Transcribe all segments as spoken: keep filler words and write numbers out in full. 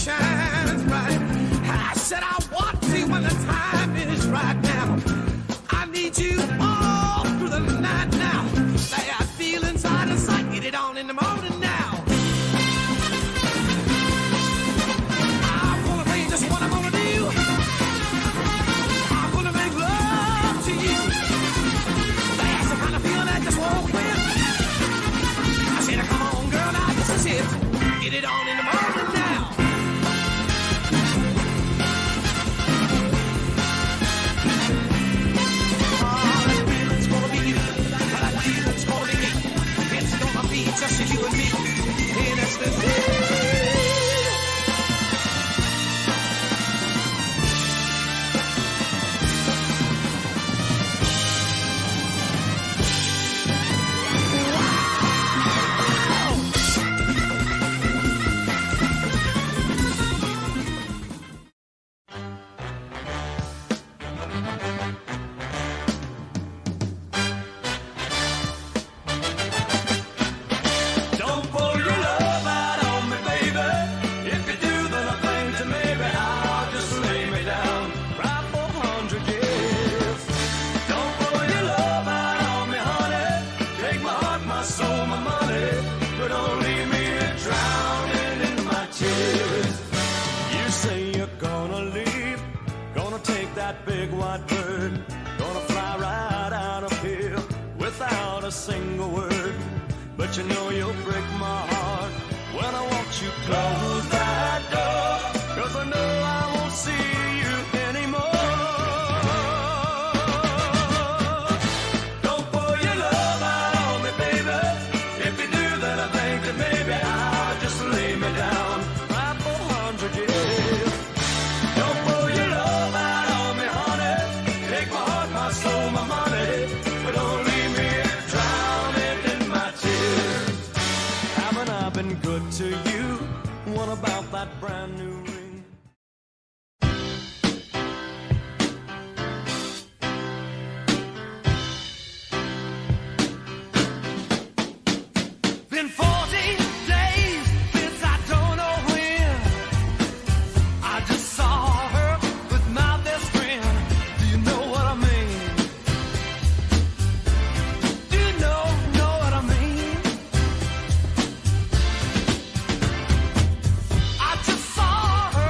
shines bright. I said I want you when the time is right now. I need you all through the night now. Say I feel inside and sight. Get it on in the morning now. I wanna tell you just what I'm gonna do. I'm gonna make love to you. That's the kind of feeling that just won't quit. I said, come on, girl, now this is it. Get it on in the morning now. Oh, that feeling's gonna be you. That feeling's gonna be me. It's gonna be just you and me. In ecstasy. I just saw her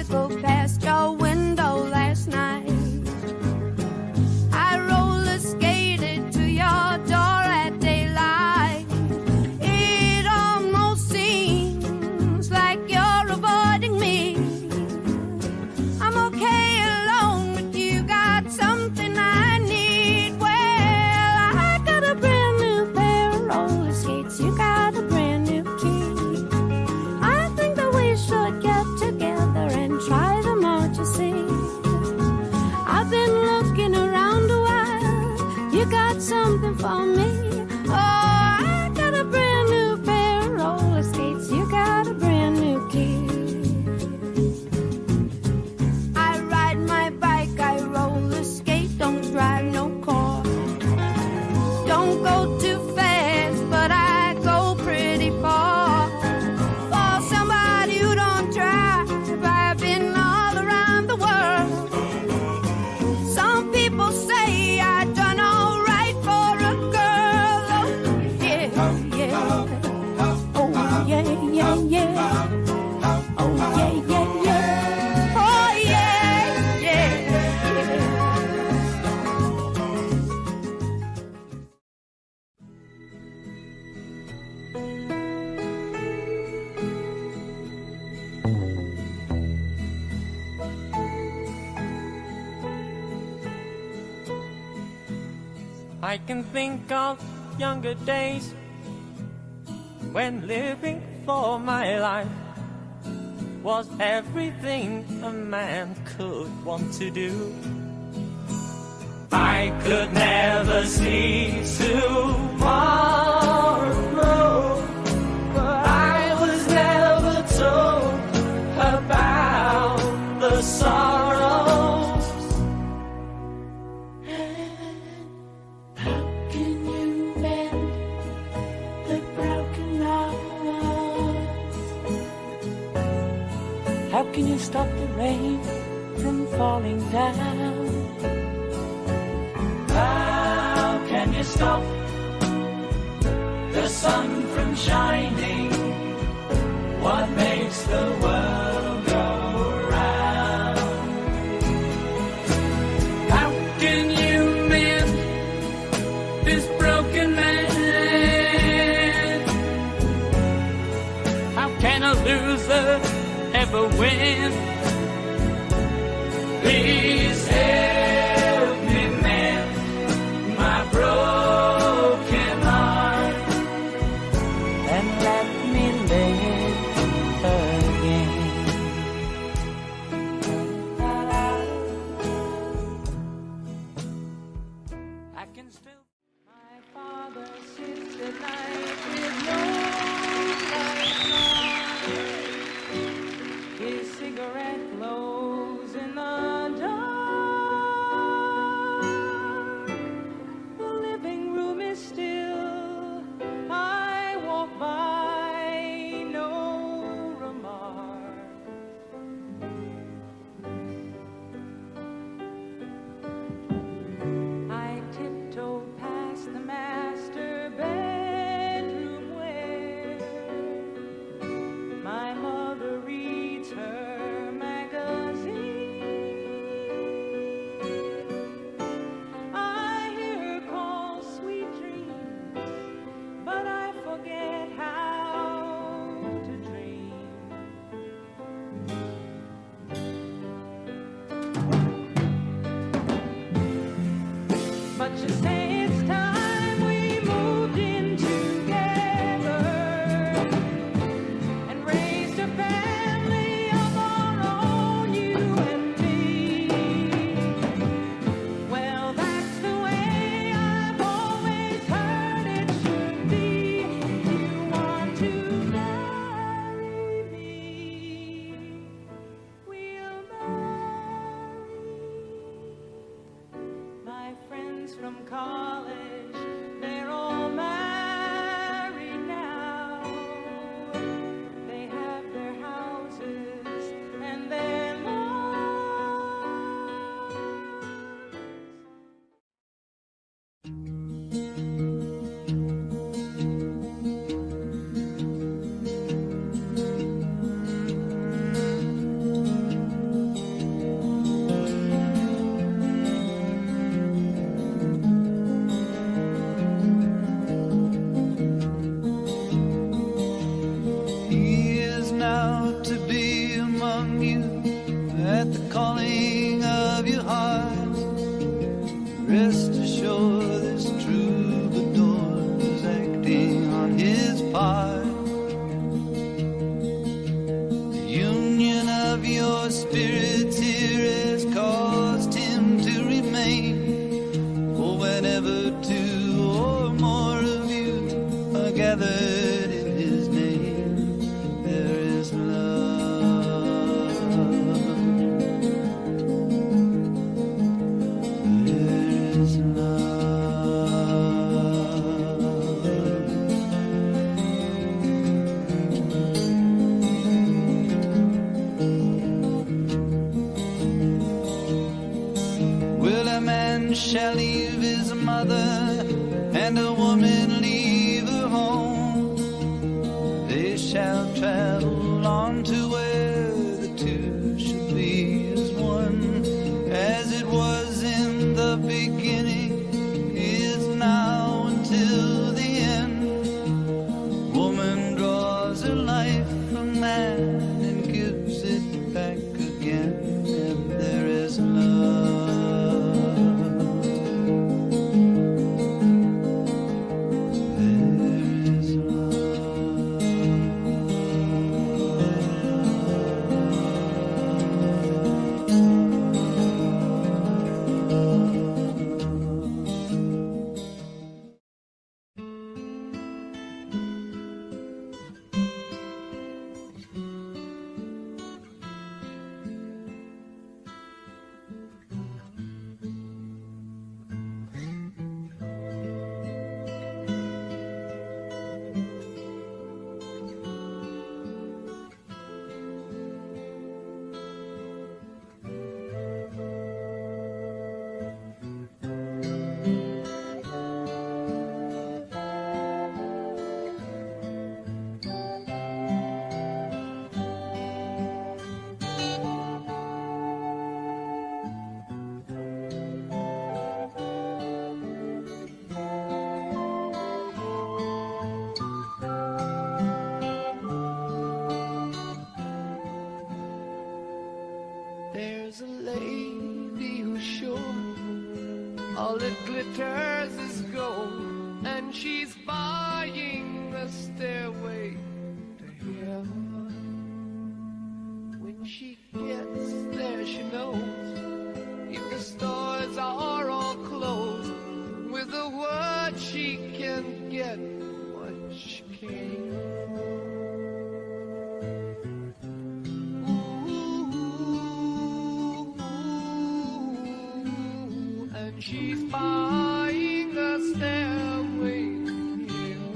drove past your window last night. I roller skated to your door at daylight. It almost seems like you're avoiding me. I'm okay alone, but you got something I need. Well, I got a brand new pair of roller skates. You got a brand new key. I think that we should get together and try them out, you see. I've been looking around a while. You got something for me. Oh, I got a brand new pair of roller skates. You got a brand new key. I ride my bike, I roller skate, don't drive no car. Don't go too fast, but I go pretty far. For somebody who don't drive, I've been all around the world. Some people say I done all right for a girl. Oh, yeah, yeah. Oh, yeah, yeah, yeah. Oh, yeah, yeah, yeah. Oh, yeah, yeah, yeah. I can think of younger days when living for my life was everything a man could want to do. I could never see tomorrow, but I was never told about the sorrows. How can you mend the broken hearts? How can you stop the rain from falling down? How can you stop the sun from shining? What makes the world go round? How can you mend this broken man? How can a loser ever win? Please help me mend my broken heart and let me live again. I can still. My father sits at night with no light on. His cigarette glows in the dark. The living room is still. I walk by, no remark. I tiptoe past the master bedroom where my mother reads her magazine. I hear her call sweet dreams, but I forget how to dream. But you say it's time we moved in together and raised a family of our own, you and me. Well, that's the way I've always heard it should be. You want to marry me? We'll marry. My friends from college she's buying a stairway to heaven. When she gets there, she knows if the stores are all closed, with a word she can get what she came for. Ooh, and she's buying a stairway here.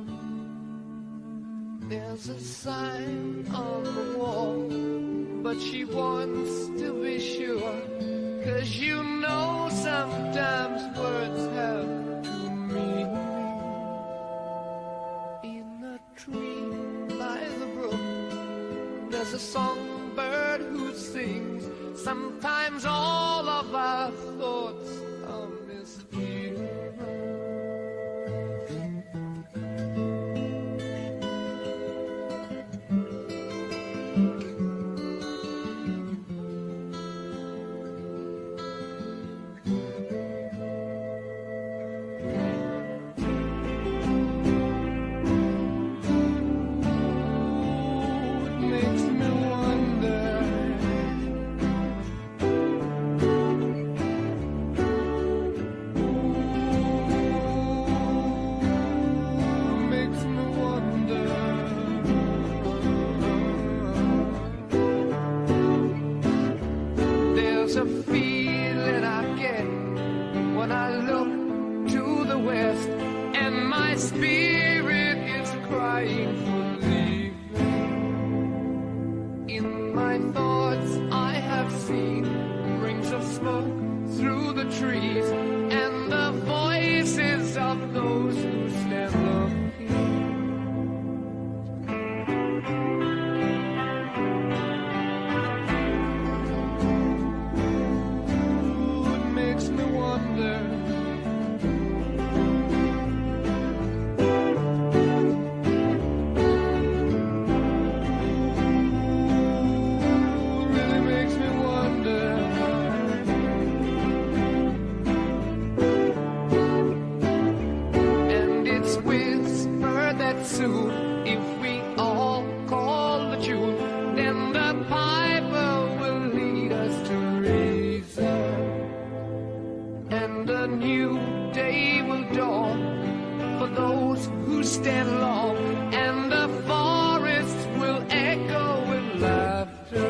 There's a sign on the wall, but she wants to be sure, 'cause you know sometimes words have two meanings. In a tree by the brook, there's a songbird who sings. Sometimes all of our thoughts are misgiven. There's a feeling I get when I look to the west, and my spirit is crying for leaving. In my thoughts I have seen rings of smoke through the trees, and the voices of those who stand looking. Soon, if we all call the tune, then the piper will lead us to reason, and a new day will dawn for those who stand long, and the forest will echo with laughter.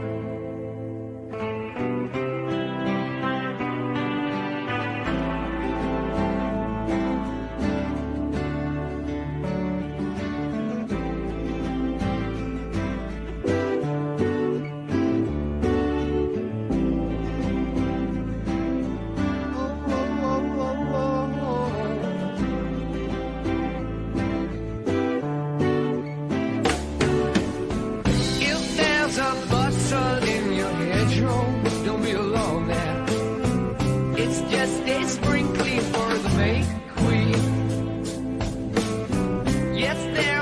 Just a sprinkling for the May Queen. Yes, there